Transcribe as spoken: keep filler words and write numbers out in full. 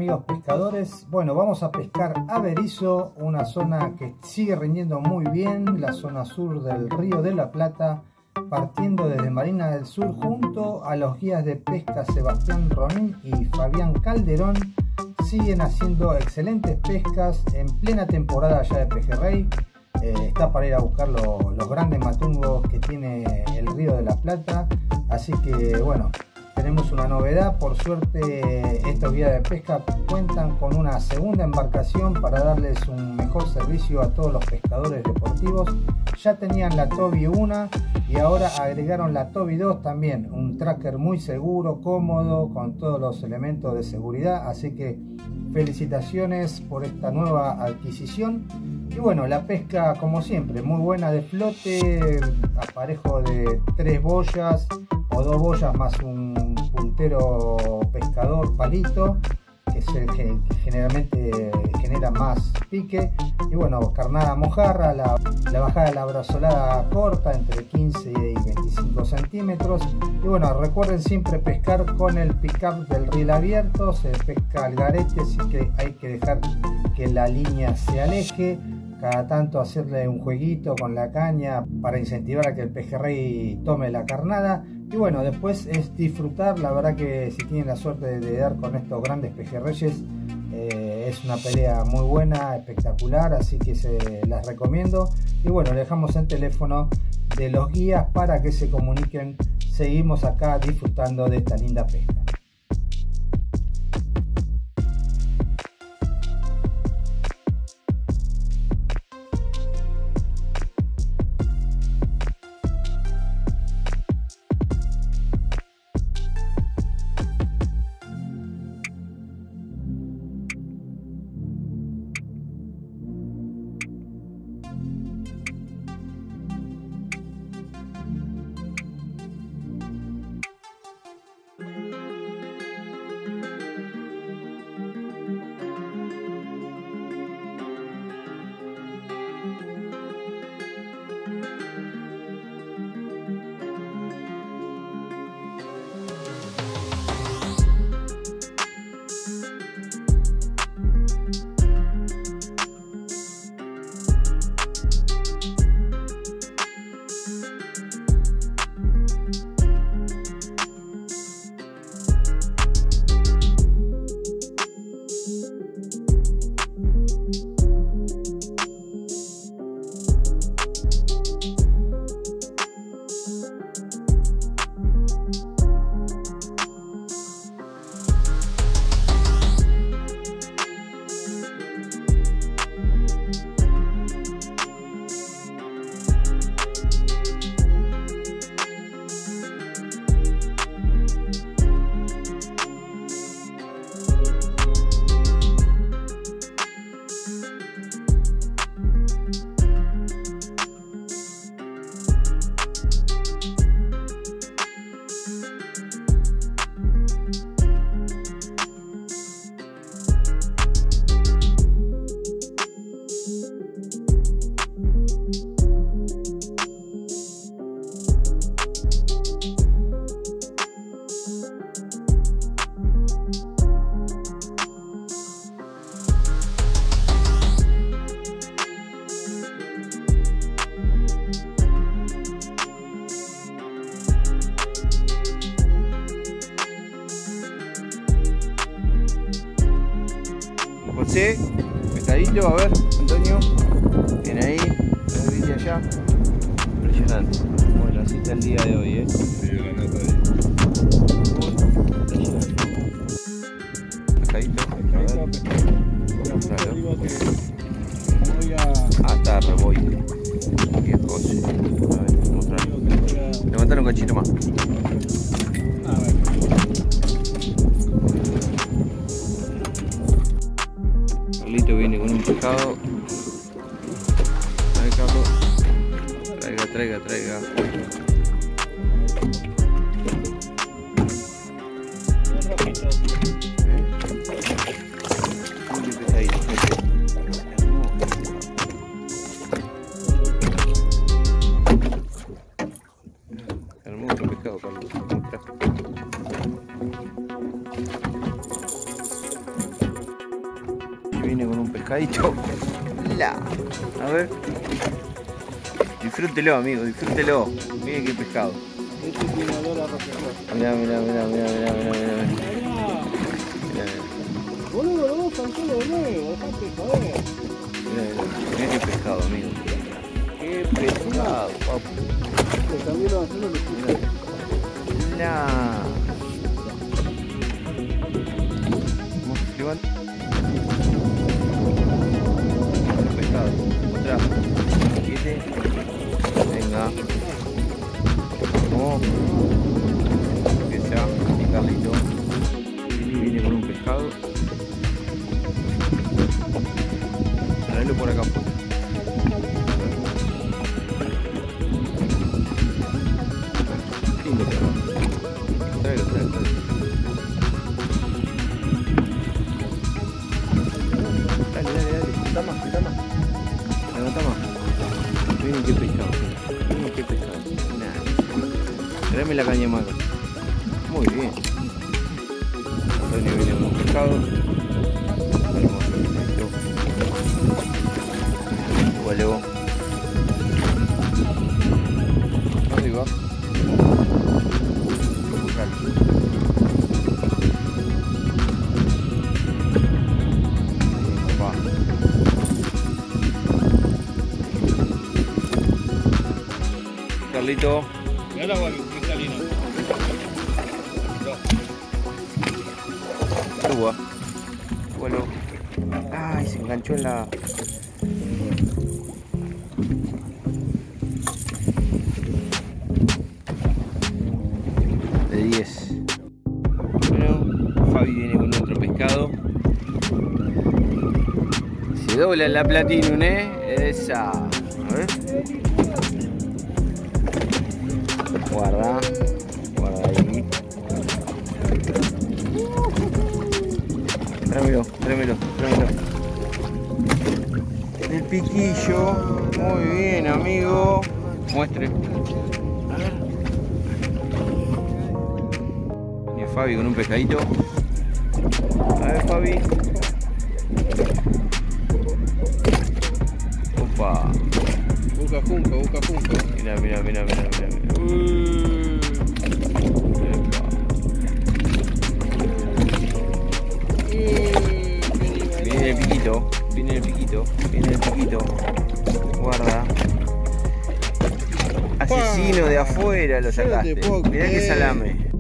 amigos pescadores? Bueno, vamos a pescar a Berizo, una zona que sigue rindiendo muy bien, la zona sur del Río de la Plata, partiendo desde Marina del Sur junto a los guías de pesca Sebastián Ronín y Fabián Calderón. Siguen haciendo excelentes pescas en plena temporada ya de pejerrey. Eh, está para ir a buscar lo, los grandes matungos que tiene el Río de la Plata, así que bueno, tenemos una novedad. Por suerte estos guías de pesca cuentan con una segunda embarcación para darles un mejor servicio a todos los pescadores deportivos. Ya tenían la Toby uno y ahora agregaron la Toby dos también, un tracker muy seguro, cómodo, con todos los elementos de seguridad, así que felicitaciones por esta nueva adquisición. Y bueno, la pesca como siempre, muy buena de flote, aparejo de tres boyas o dos boyas más un puntero pescador palito, que es el que generalmente genera más pique. Y bueno, carnada mojarra, la, la bajada de la brazolada corta entre quince y veinticinco centímetros. Y bueno, recuerden siempre pescar con el pick-up del riel abierto, se pesca al garete, así que hay que dejar que la línea se aleje. Cada tanto hacerle un jueguito con la caña para incentivar a que el pejerrey tome la carnada. Y bueno, después es disfrutar. La verdad que si tienen la suerte de, de dar con estos grandes pejerreyes, eh, es una pelea muy buena, espectacular, así que se las recomiendo. Y bueno, le dejamos el teléfono de los guías para que se comuniquen. Seguimos acá disfrutando de esta linda pesca. José, pescadillo, a ver, Antonio, viene ahí, la viste allá, impresionante. Bueno, así está el día de hoy, eh. Sí, la nota ahí. Pescadito, a ver. Ah, está reboite. Qué cosa. A ver, mostrarlo. Levantar un cachito más. A ver. Carlito viene con un pescado. A ver, Carlos. Traiga, traiga, traiga. Un rojito. Muy pesadito. Hermoso pescado, Carlos. un pescadito. La. A ver. Disfrútelo, amigo, disfrútelo. Miren qué pescado. Este tiene olor a roquefort. Mirá, mirá, mirá, mirá, mirá, mirá, mirá. Mirá, Boludo, los dos son solo de nuevo, dejate joder. mirá, mirá qué pescado, amigo. Qué pescado, papu. Le cambió los anzuelos, lo escuché. La. Vamos, levanta. Pescado. Otra. Siete. Venga. Vamos. Empieza. Y Carlito. Viene con un pescado. Traelo por acá afuera. Lindo pescado. Tráelo, tráelo, tráelo. Dale, dale, dale. Está más, está más. Levanta más. Miren qué pescado. Miren qué pescado. Nah. Tráeme la caña maca. Muy bien. Antonio viene con un pescado. Hermoso. Listo. Igualó. Arriba. Carlito. Y ahora vuelve, cristalino. Suba. Bueno. Ay, se enganchó en la. De diez. Bueno, Fabi viene con otro pescado. Se dobla en la Platinum, ¿eh? Esa. A ver. Guarda. Guarda ahí. Tráemelo, tráemelo, tráemelo. El piquillo. Muy bien, amigo. Muestre. A ver. Viene Fabi con un pescadito. A ver, Fabi. Opa. Busca junco, busca junco. Mira, mira, mira, mira, mira. Viene el piquito, viene el piquito, viene el piquito. Guarda. Asesino de afuera lo sacaste. Mirá que salame.